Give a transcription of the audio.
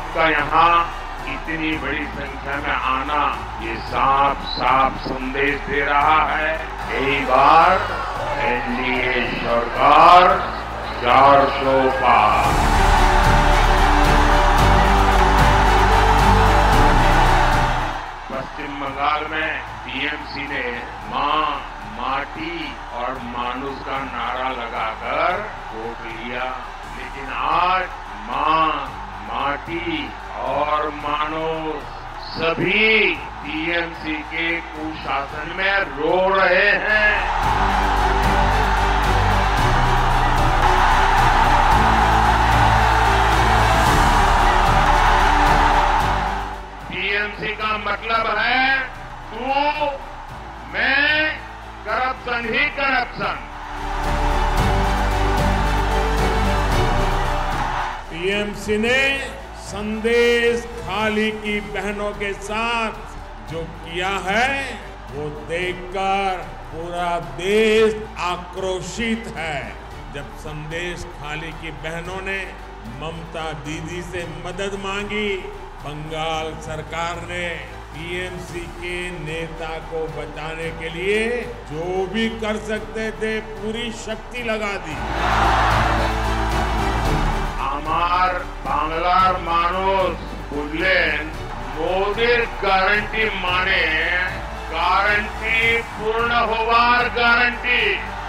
आपका यहाँ इतनी बड़ी संख्या में आना ये साफ साफ संदेश दे रहा है यही बार एनडीए सरकार 400 पार। पश्चिम बंगाल में टीएमसी ने मां, माटी और मानुष का नारा लगाकर वोट लिया, लेकिन आज मां, माटी और मानुष सभी टीएमसी के कुशासन में रो रहे हैं। टीएमसी का मतलब है तू, मैं, करप्शन ही करप्शन। टीएमसी ने संदेश खाली की बहनों के साथ जो किया है वो देखकर पूरा देश आक्रोशित है। जब संदेश खाली की बहनों ने ममता दीदी से मदद मांगी, बंगाल सरकार ने टीएमसी के नेता को बचाने के लिए जो भी कर सकते थे पूरी शक्ति लगा दी। আমার বাংলার মানুষ বুঝলেন মোদির গ্যারান্টি মানে গ্যারান্টি পূর্ণ হওয়ার গ্যারান্টি।